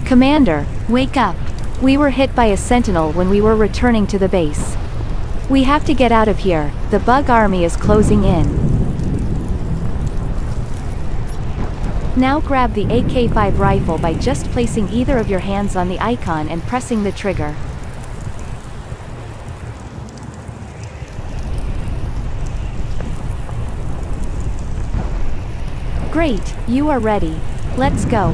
Commander, wake up. We were hit by a sentinel when we were returning to the base. We have to get out of here, the bug army is closing in. Now grab the AK-5 rifle by just placing either of your hands on the icon and pressing the trigger. Great, you are ready. Let's go.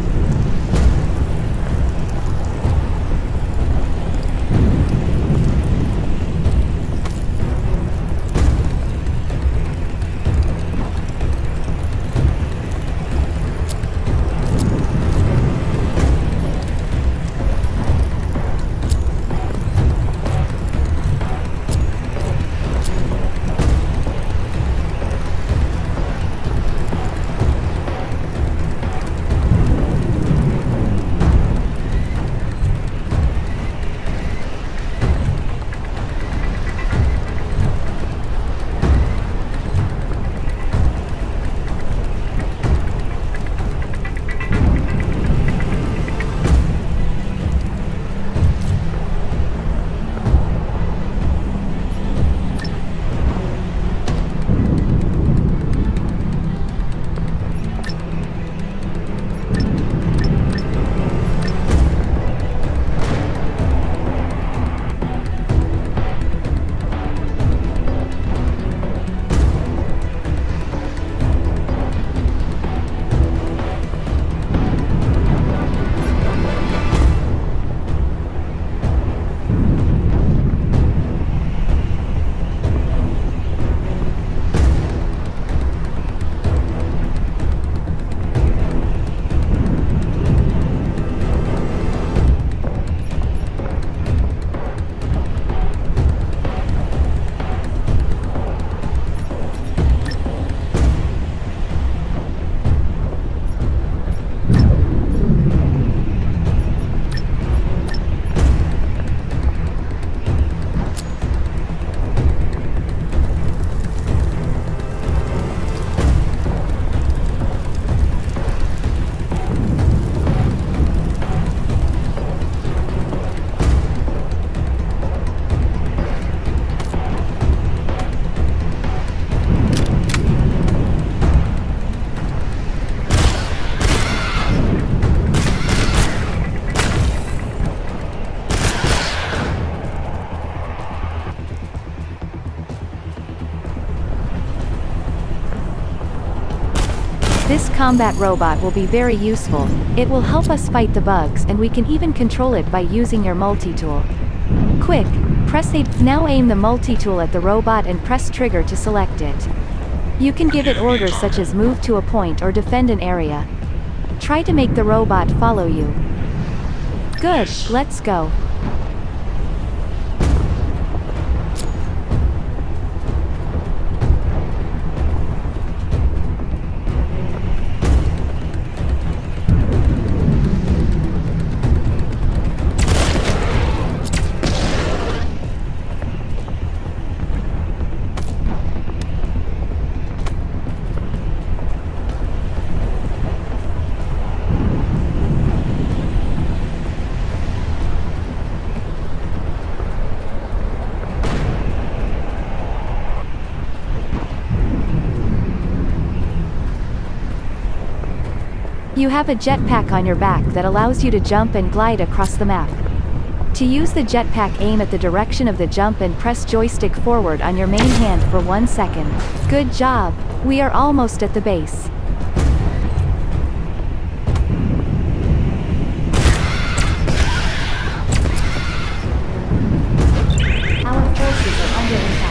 This combat robot will be very useful. It will help us fight the bugs and we can even control it by using your multi-tool. Quick, press A. Now aim the multi-tool at the robot and press trigger to select it. You can give it orders such as move to a point or defend an area. Try to make the robot follow you. Good, let's go. You have a jetpack on your back that allows you to jump and glide across the map. To use the jetpack, aim at the direction of the jump and press joystick forward on your main hand for 1 second. Good job! We are almost at the base. Our forces are under attack.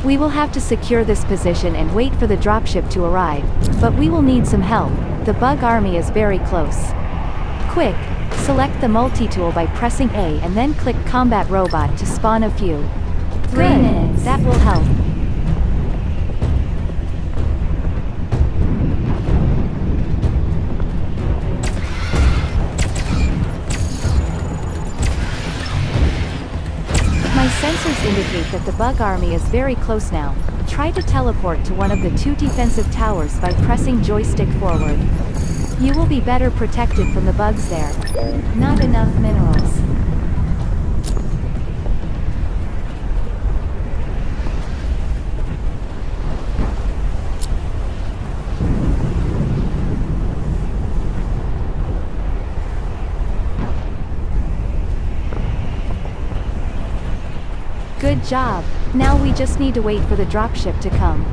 We will have to secure this position and wait for the dropship to arrive, but we will need some help. The bug army is very close. Quick, select the multi-tool by pressing A and then click Combat Robot to spawn a few. 3 minutes. That will help. My sensors indicate that the bug army is very close now. Try to teleport to one of the 2 defensive towers by pressing joystick forward. You will be better protected from the bugs there. Not enough minerals. Good job. Now we just need to wait for the dropship to come.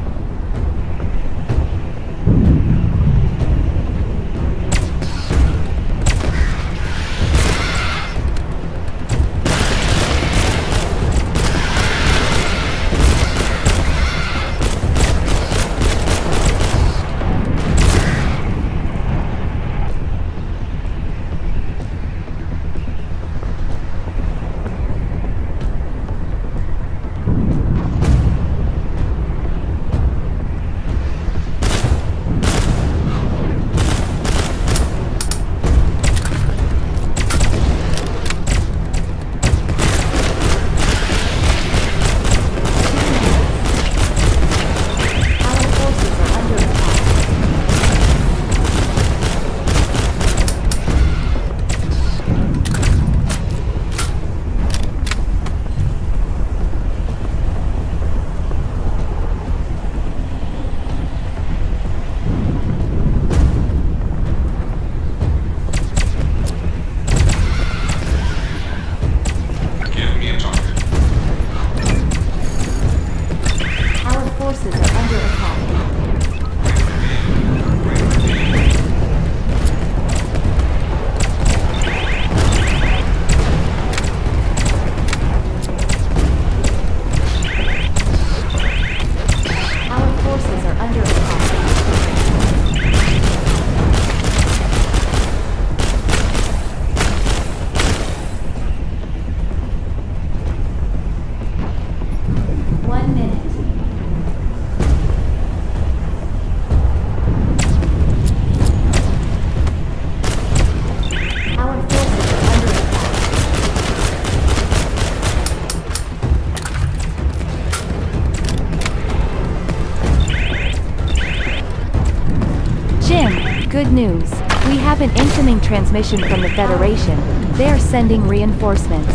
Good news. We have an incoming transmission from the Federation. They are sending reinforcements.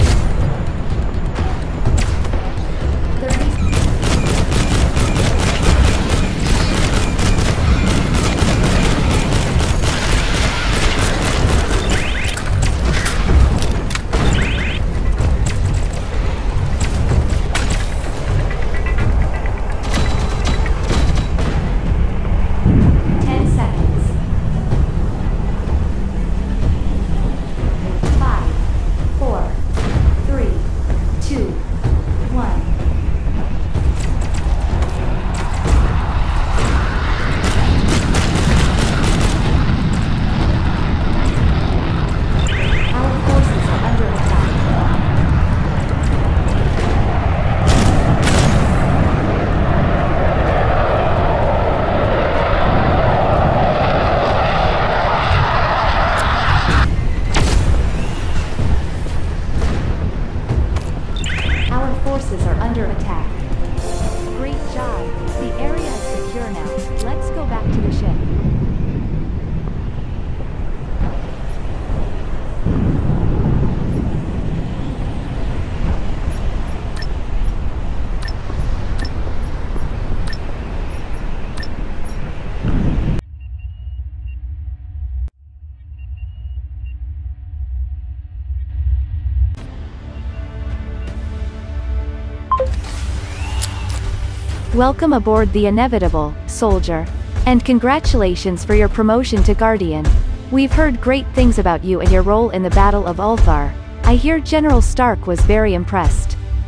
Welcome aboard the Inevitable, soldier. And congratulations for your promotion to Guardian. We've heard great things about you and your role in the Battle of Ulthar. I hear General Stark was very impressed.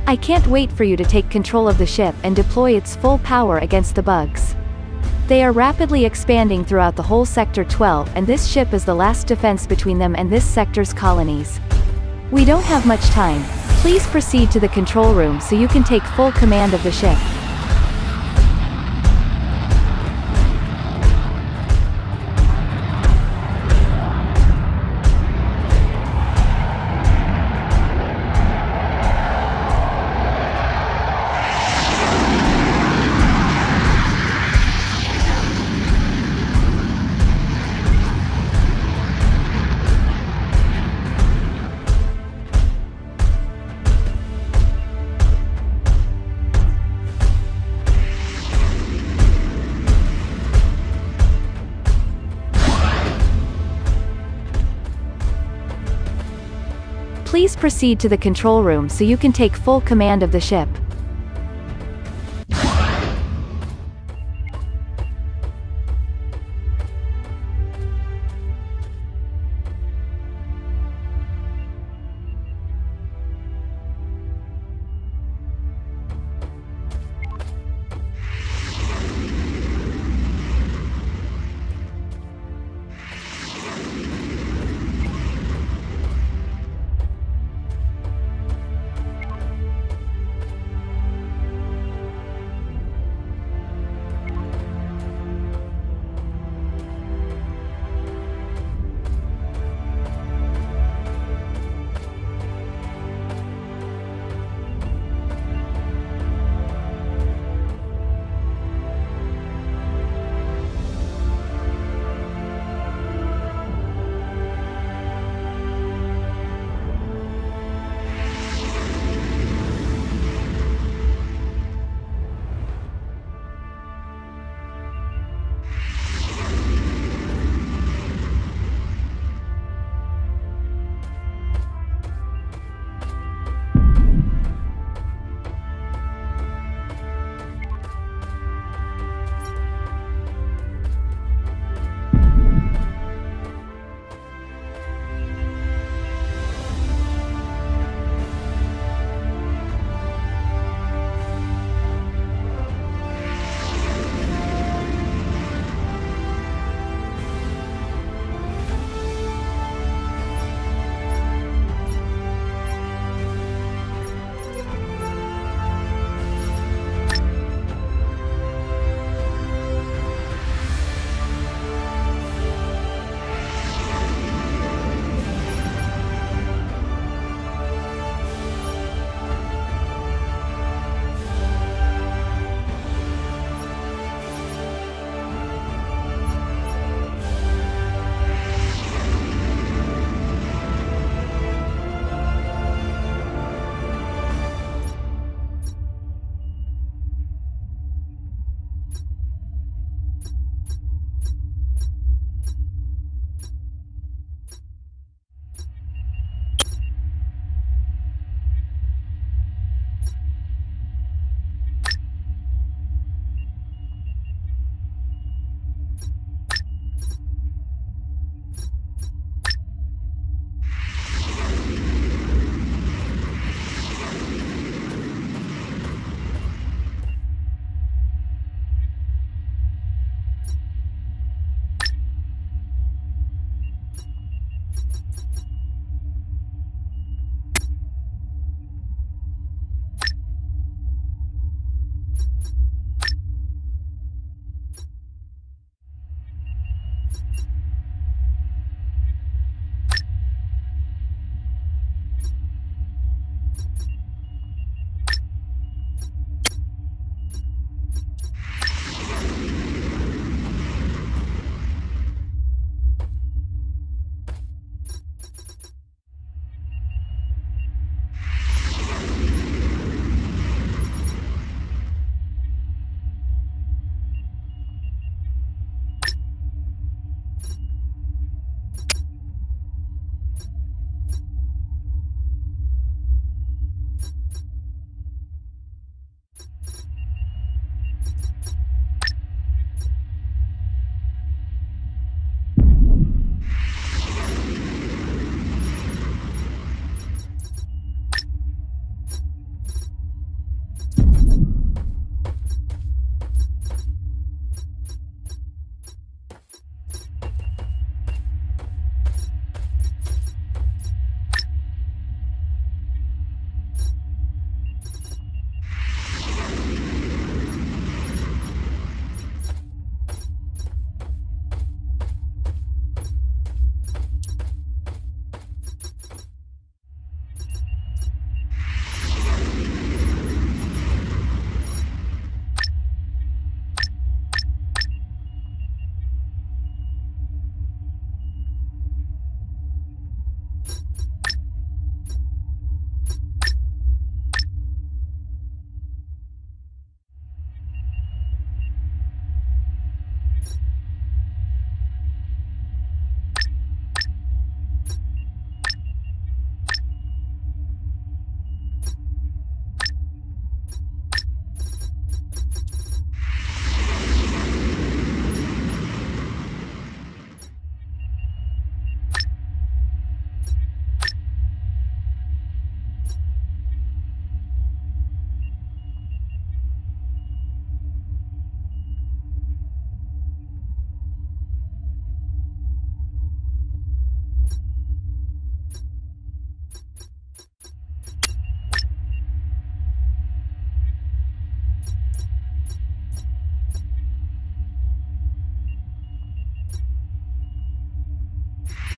I can't wait for you to take control of the ship and deploy its full power against the bugs. They are rapidly expanding throughout the whole Sector 12, and this ship is the last defense between them and this sector's colonies. We don't have much time. Please proceed to the control room so you can take full command of the ship. Please proceed to the control room so you can take full command of the ship.